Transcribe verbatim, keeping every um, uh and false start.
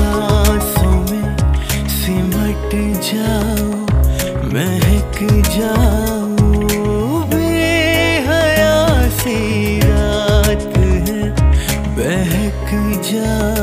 सांसों में सिमट जाओ, महक जाओ। बेहया सी रात है, बहक जाओ।